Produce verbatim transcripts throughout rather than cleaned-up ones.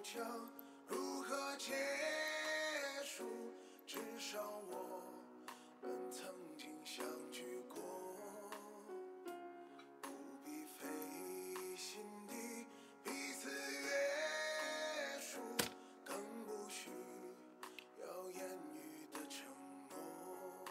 讲如何结束，至少我们曾经相聚过，不必费心地彼此约束，更不需要言语的承诺。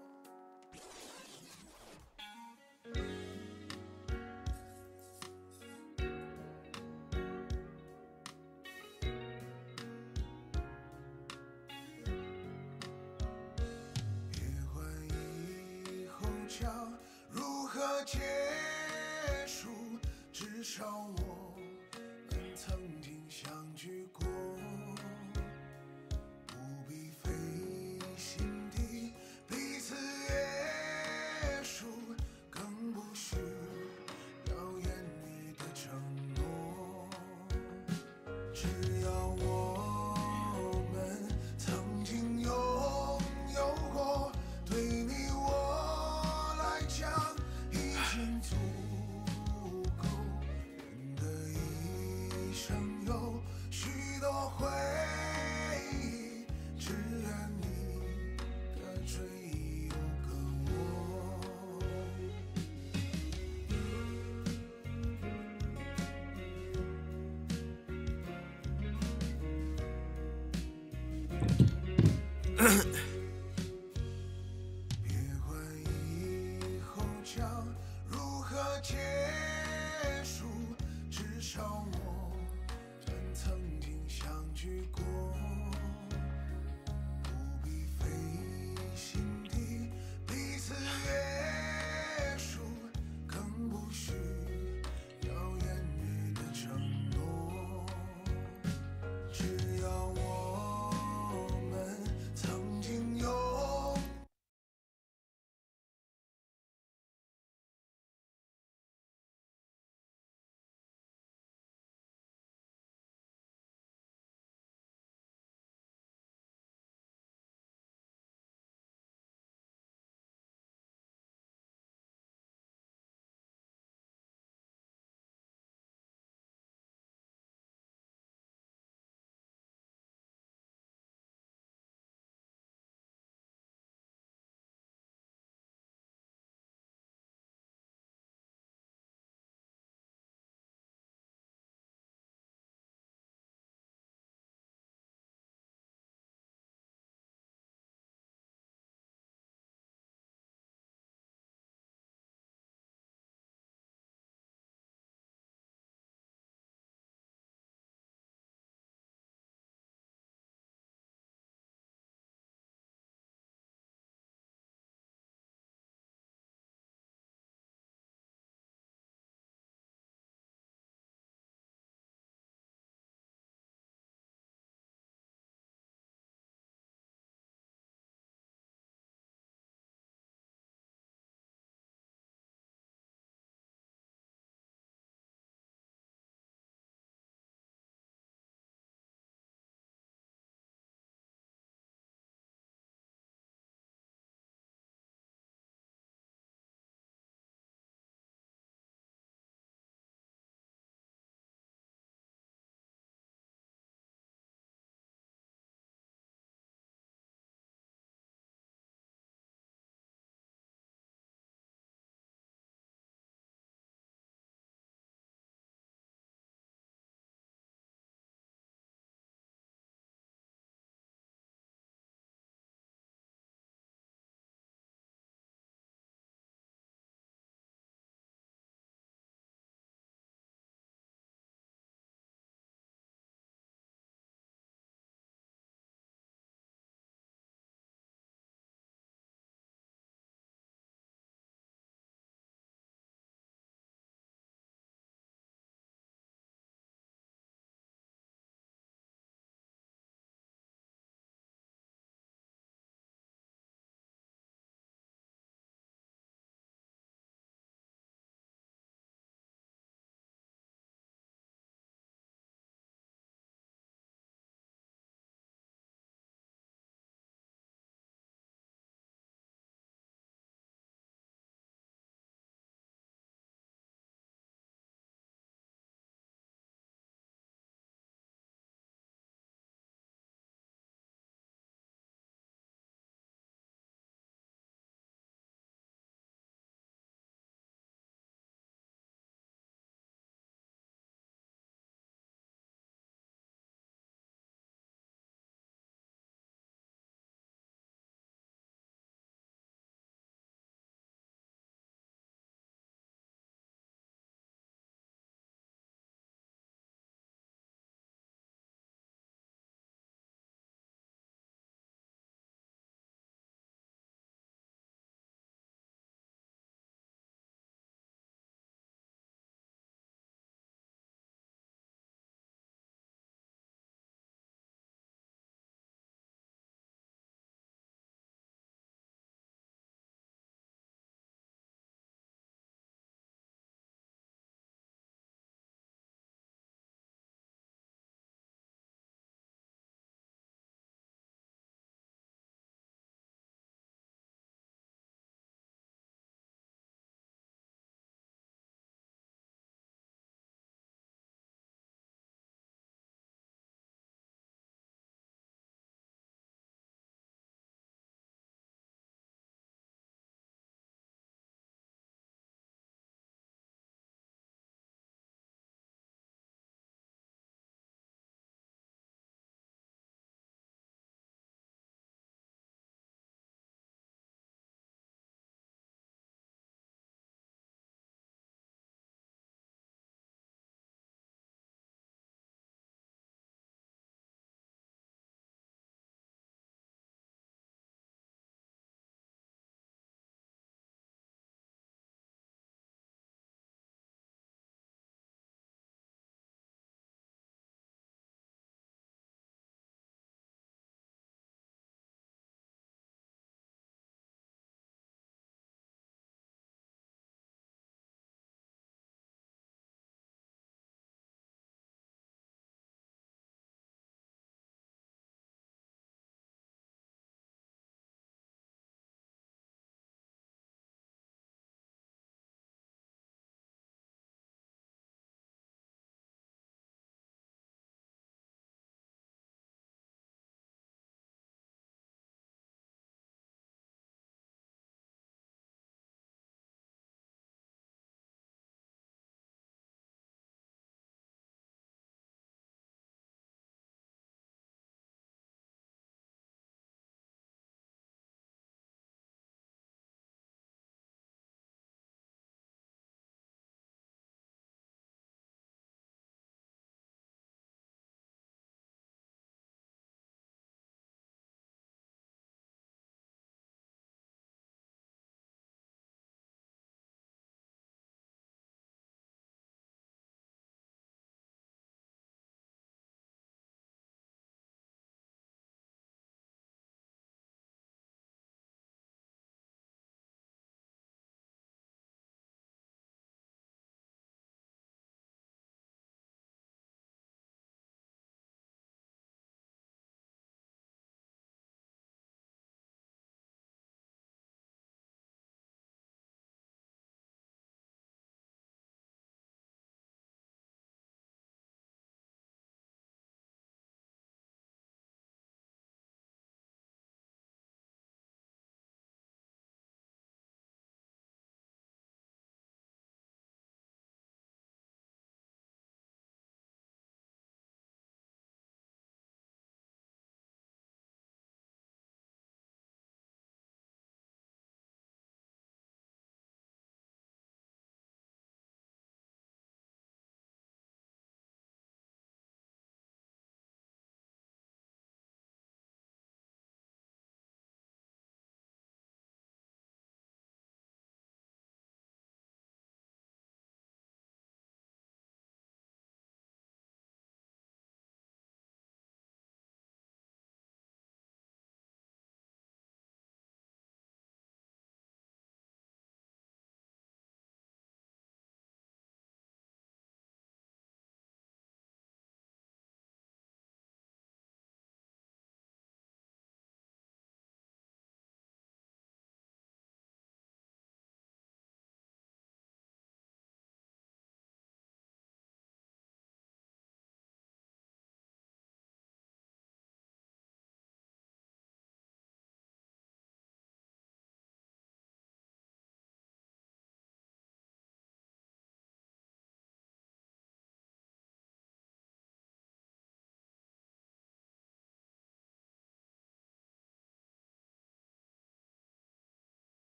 讲如何结束，至少我们曾经相聚过，不必费心地彼此约束，更不需要言语的承诺。只要我们曾经拥有过，对你足够，人的一生有许多回忆，只愿你的追忆有个我。别管以后将如何结束，至少我们曾经相聚过，不必费心地彼此约束，更不需要言语的承诺。只要我们曾经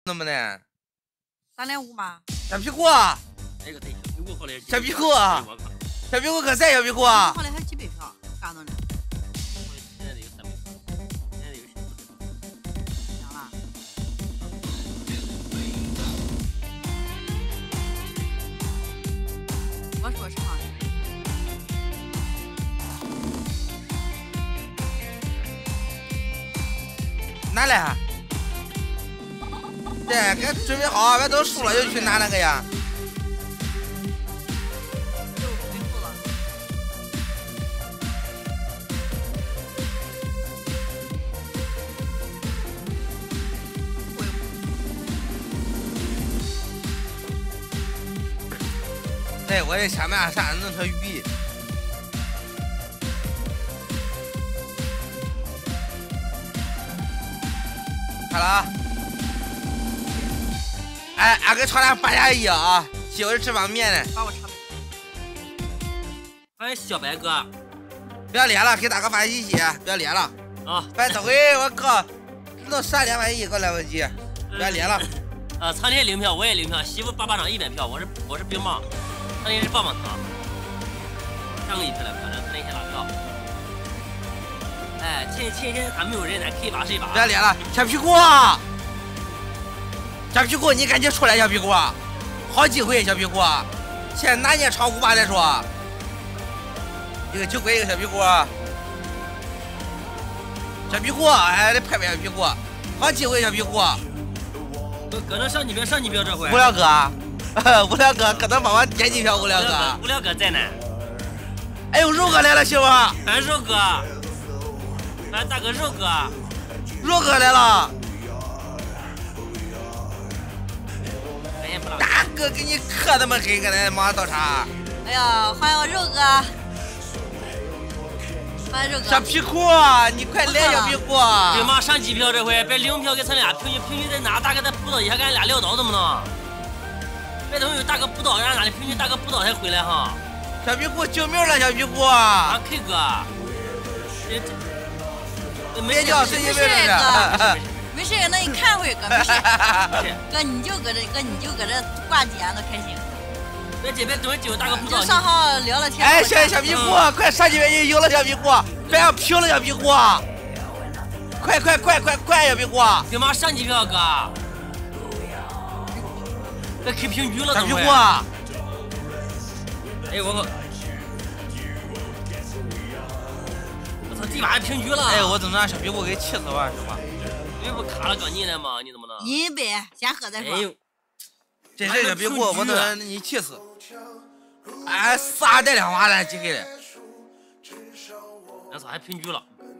能不能？ 三点五吗？ 小屁股， 那个对，小屁股好的。 小屁股，小屁股可赛，小屁股。 好的还几百票，干着呢。 现在有三百票，现在有十行了。我说实话。 拿来，对，给准备好，别都输了就去拿那个呀。对，我这前面啥弄成鱼。 好了啊！哎，俺给炒点八加一啊！媳妇儿吃方便面呢。 把我炒。 哎，小白哥， 不要连了，给大哥发信息，不要连了啊！ 反正这回我靠，弄三两万一个来不及，不要连了。 呃，苍天零票，我也零票，媳妇八巴掌一百票，我是我是冰棒，苍天是棒棒糖，三个一票两票，苍天先拉票。 哎，前前天俺没有人，咱可以把谁把？ 不要连了，小屁股，小屁股，你赶紧出来，小屁股，好机会，小屁股，现在哪年超五八再说？一个酒鬼，一个小屁股，小屁股，哎，得拍拍小屁股，好机会，小屁股。 搁搁那上几票，上几票这回。 无聊哥，无聊哥，搁那帮我点几票，无聊哥。 无聊哥在呢。 哎呦，肉哥来了，媳妇。 俺肉哥。 俺大哥肉哥， 肉哥来了，大哥给你磕那么黑，搁那马上倒茶。 哎呀，欢迎我肉哥，欢迎肉哥。 小屁股，你快来，小屁股。 对嘛，上几票这回，别零票给咱俩平均平均在哪？大哥在扑倒一下，给俺俩撂倒怎么弄？别等有大哥扑倒，让俺俩平均大哥扑倒才回来哈。 小屁股救命了，小屁股。 啊 K 哥，这这。 没叫，是因为这个，没事，那你看会儿哥，没事。哥你就搁这，哥你就搁这挂机，俺都开心。 别急，别等酒大哥不就上号聊了天。 哎，小小屁股，快上几边赢了，小屁股，别让平了，小屁股。快快快快快，小屁股。 给妈上几票哥。这开平局了， 小屁股。 哎我靠！ 这把平局了！ 哎，我怎么让小屁股给气死了，是吧？ 这不卡了刚进来吗？你怎么能？ 饮一杯，先喝再说。哎呦， 真是小屁股，我能让你气死！哎，仨带两娃了，几个了？ 那咋还平局了？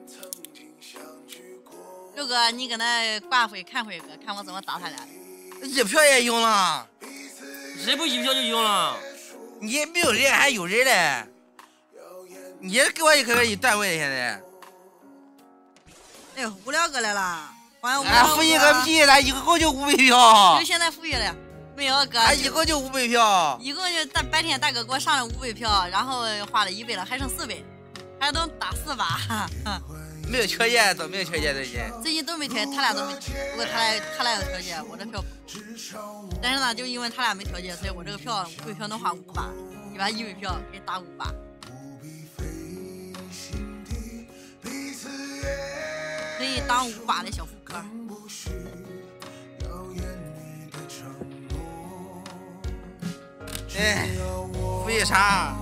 肉哥，你搁那挂会看会哥，看我怎么打他俩。 一票也赢了， 谁不一票就赢了？ 你没有人还有人嘞。 你给我一个一段位现在。 哎呦，无聊哥来了，欢迎无聊哥。 俺负一个屁，咱一共就五百票。 就现在富裕了，没有哥。 俺一共就五百票。 一共就大白天大哥给我上了五百票，然后花了一百了，还剩四百，还能打四把。 没有调节，都没有调节最近。 最近都没调，他俩都没。不过他俩他俩有调节，我这票。但是呢，就因为他俩没调节，所以我这个票五百票能花五把，一把一百票给打五把。 可以当五把的小副科。 哎，为啥？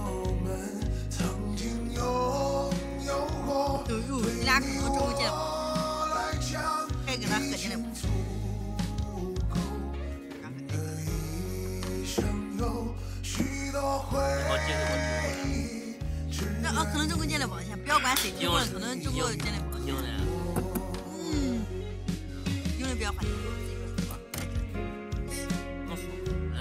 呦呦，你俩可能这回进来不？还跟他喝进来不？那啊，可能这回进来不？先不要管谁进了，可能这回进来不？ 赢了。 嗯，有人不要换。 能输，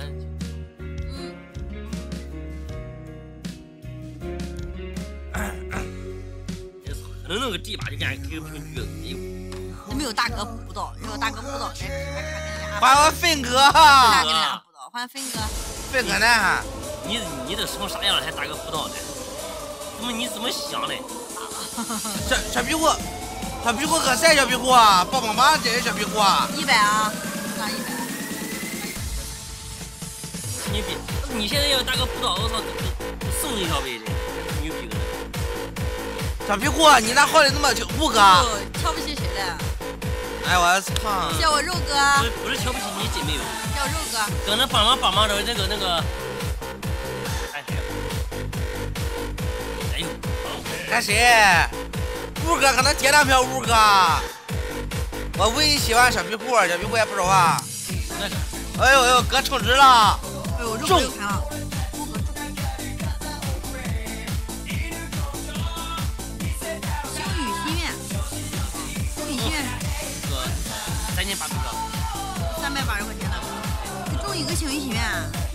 嗯。可能那个第一把就给俺开个平局，哎呦。 没有大哥补到，如果大哥补到，再还我飞哥。 还给你俩补到，还飞哥。 飞哥呢？ 你你都成啥样了，还大哥补到呢？怎么你怎么想的？ 小小屁股。小屁股可赛小屁股啊，棒棒棒，这是小屁股啊！ 一百啊！ 拿一百。 牛逼！你现在要打个不到，我操，送你一条位置，牛逼个！ 小屁股，你那号里那么久，五个？ 瞧不起谁嘞？ 哎，我操！ 谢我肉哥。 不是不是瞧不起你姐妹友。 谢我肉哥。 搁那帮忙帮忙着那个那个。哎谁？哎呦！ 看谁？五哥可能点两票，五哥。我唯一喜欢小屁股，小屁股也不说话。哎呦哎呦，哥充值了！ 哎呦，肉哥又看了。星宇心愿，星宇心愿， 哥，三千八十个， 三百八十块钱的，你中一个星宇心愿，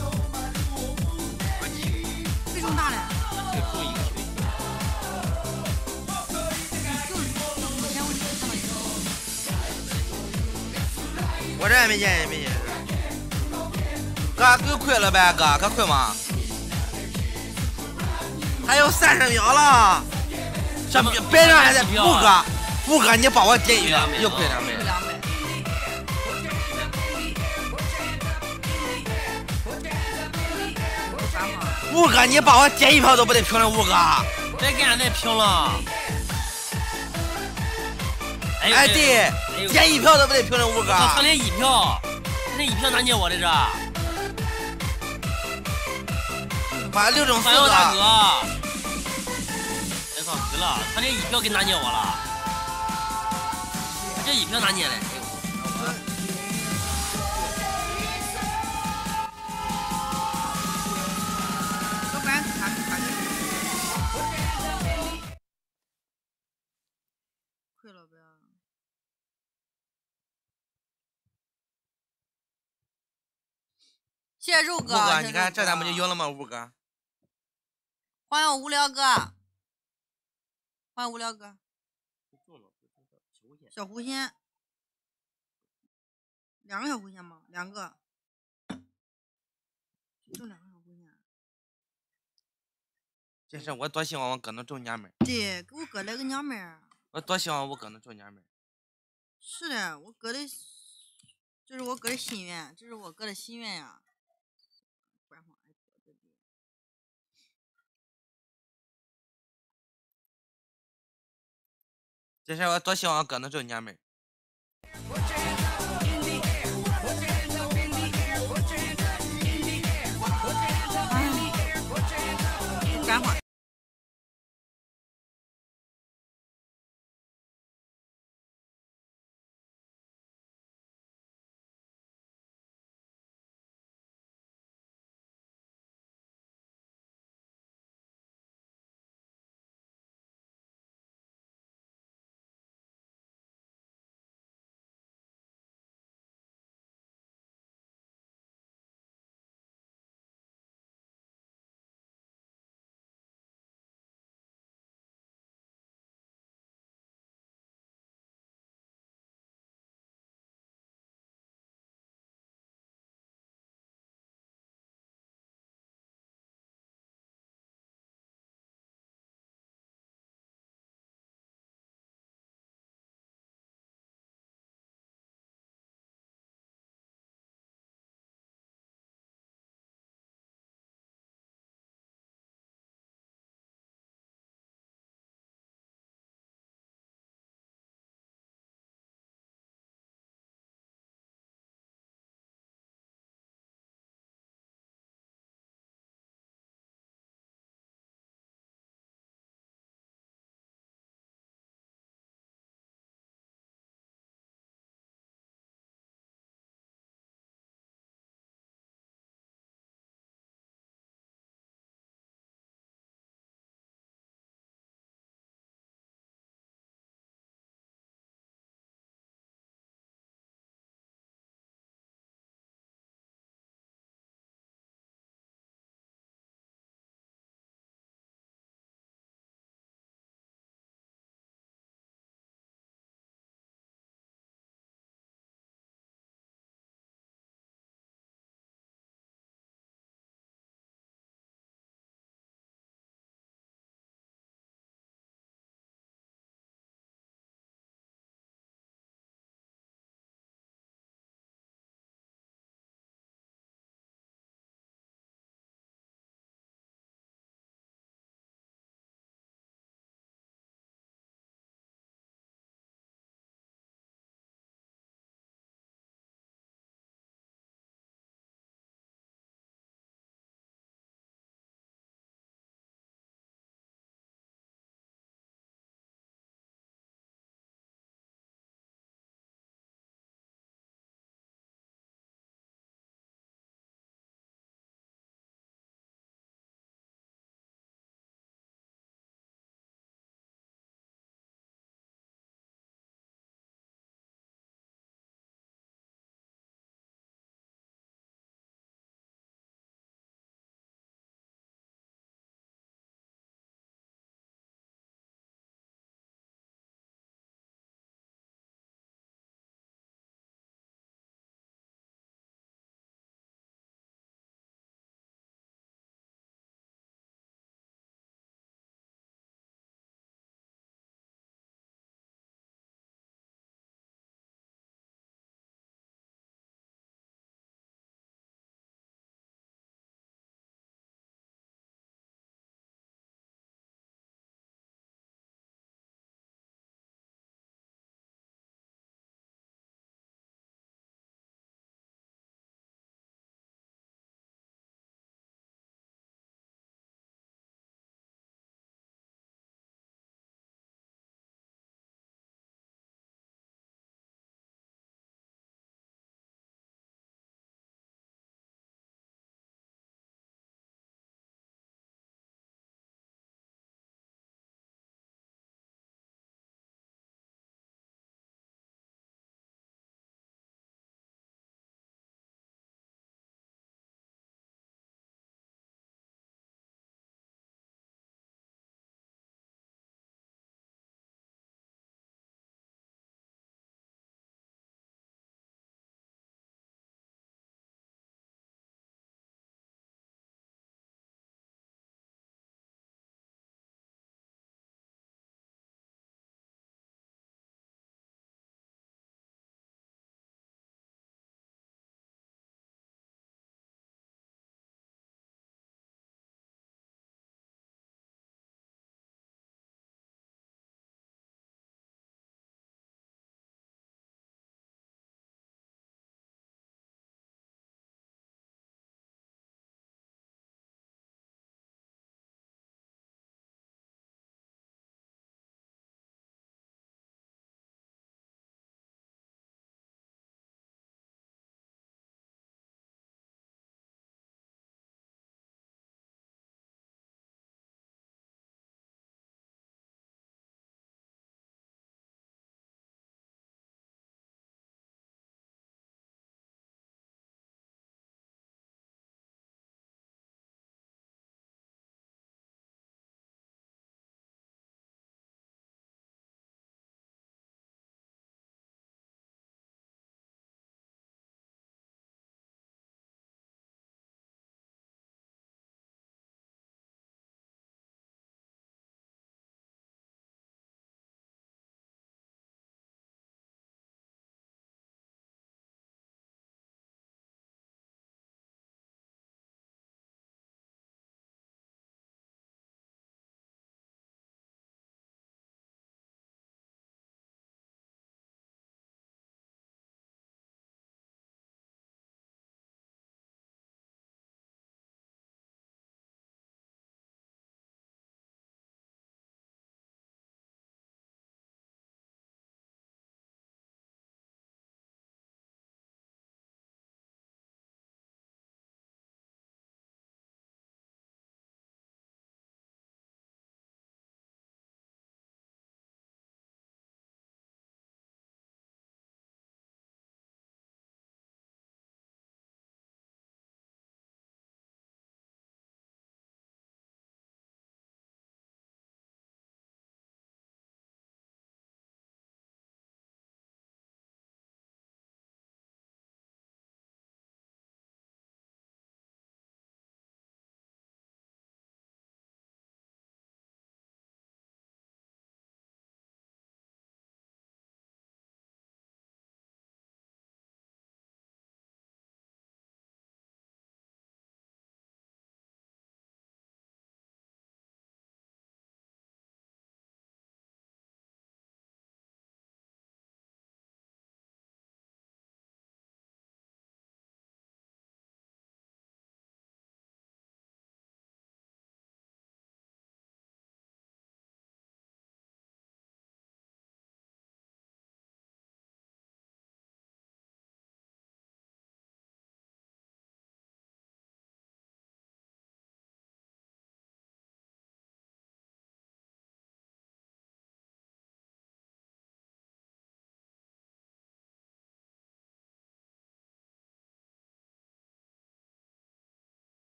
费中大了。 就中一个星宇。 我这也没见，也没见。哥，可亏了呗，哥，可亏吗？还有三十秒了，小别人还在五哥，五哥，你帮我点一票，又亏两百。 两百。 五哥，你帮我点一票都不得评论五哥。 别给俺再评了。 哎对，点一票都不得评论五哥。 他连一票，那一票哪捏我的这？ 把六种四个。大哥，哎操，亏了，他连一票给拿捏我了。这一票拿捏嘞？ 要不然看看着亏了呗。谢谢肉哥， 五哥，你看这咱不就赢了吗？五哥， 欢迎无聊哥，欢迎无聊哥，小狐仙，两个小狐仙吗？两个，就两个小狐仙。 这是我多希望我哥能中娘们儿。 对，给我哥来个娘们儿。 我多希望我哥能中娘们儿。 是的，我哥的，这是我哥的心愿，这是我哥的心愿呀。 这是我多希望我哥能中娘们儿。